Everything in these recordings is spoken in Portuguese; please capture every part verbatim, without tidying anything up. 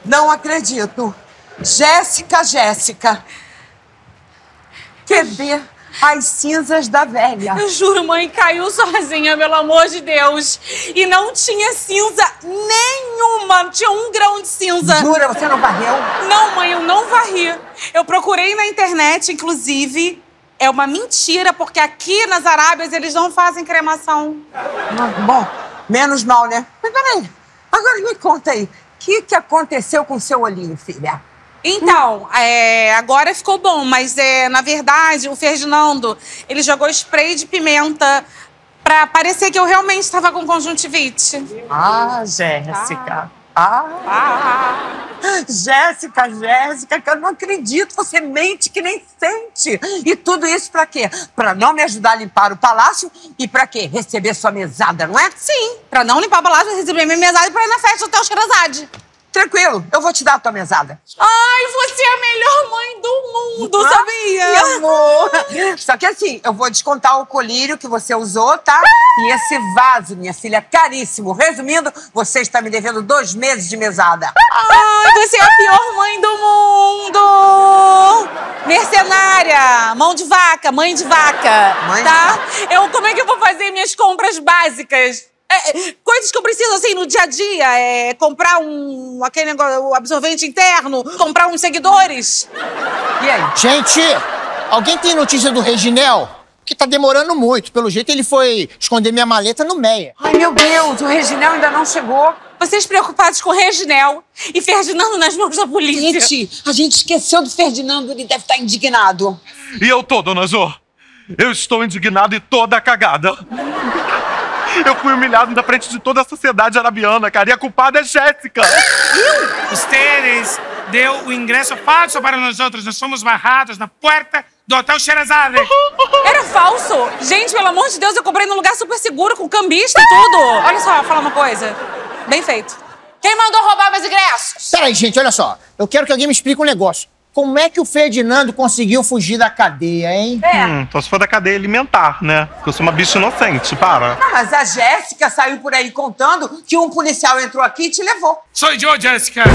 Não acredito. Jéssica, Jéssica. Cadê as cinzas da velha? Eu juro, mãe, caiu sozinha, pelo amor de Deus. E não tinha cinza nenhuma. Tinha um grão de cinza. Jura? Você não varreu? Não, mãe, eu não varri. Eu procurei na internet, inclusive. É uma mentira, porque aqui nas Arábias eles não fazem cremação. Bom, menos mal, né? Mas peraí, agora me conta aí. O que, que aconteceu com o seu olhinho, filha? Então, é, agora ficou bom, mas é, na verdade o Ferdinando, ele jogou spray de pimenta pra parecer que eu realmente estava com conjuntivite. Ah, Jéssica. Ah. Ah. Jéssica, Jéssica, que eu não acredito. Você mente que nem sente. E tudo isso pra quê? Pra não me ajudar a limpar o palácio e pra quê? Receber sua mesada, não é? Sim, pra não limpar o palácio, receber minha mesada e pra ir na festa do Hotel Sherazade. Tranquilo, eu vou te dar a tua mesada. Ai, você é a melhor mãe do mundo, ah, sabia? Meu amor. Só que assim, eu vou descontar o colírio que você usou, tá? E esse vaso, minha filha, caríssimo. Resumindo, você está me devendo dois meses de mesada. Ai, você é a pior mãe do mundo! Mercenária, mão de vaca, mãe de vaca, mãe tá? De... Eu, como é que eu vou fazer minhas compras básicas? É, coisas que eu preciso, assim, no dia a dia. É comprar um... aquele negócio, o absorvente interno. Comprar uns seguidores. E aí? Gente, alguém tem notícia do Reginel? Que tá demorando muito. Pelo jeito, ele foi esconder minha maleta no Meia. Ai, meu Deus, o Reginel ainda não chegou. Vocês preocupados com o Reginel e Ferdinando nas mãos da polícia. Gente, a gente esqueceu do Ferdinando. Ele deve estar indignado. E eu tô, dona Zô. Eu estou indignado e toda cagada. Eu fui humilhado na frente de toda a sociedade arabiana, cara. E a culpada é Jéssica. Ustedes deu o ingresso falso para nós outros. Nós fomos barrados na porta do Hotel Sherazade. Era falso? Gente, pelo amor de Deus, eu comprei num lugar super seguro, com cambista e tudo. Olha só, vou falar uma coisa. Bem feito. Quem mandou roubar meus ingressos? Peraí, gente, olha só. Eu quero que alguém me explique um negócio. Como é que o Ferdinando conseguiu fugir da cadeia, hein? É. Hum, só se for da cadeia alimentar, né? Porque eu sou uma bicha inocente, para. Ah, mas a Jéssica saiu por aí contando que um policial entrou aqui e te levou. Sou eu, Jéssica.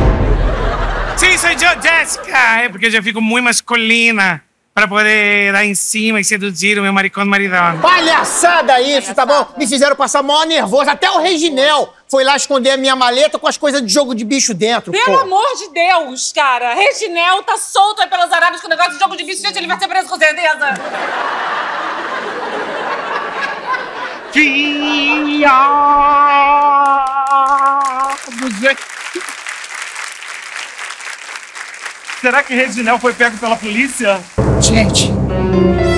Sim, sou eu, Jéssica. É porque eu já fico muito masculina para poder dar em cima e seduzir o meu maricão maridão. Palhaçada isso, tá bom? Me fizeram passar mó nervoso. Até o Reginel foi lá esconder a minha maleta com as coisas de jogo de bicho dentro. Pelo pô. amor de Deus, cara. Reginel tá solto aí pelas Arábias com o negócio de jogo de bicho. Gente, ele vai ser preso com certeza. Será que Reginel foi pego pela polícia? Gente...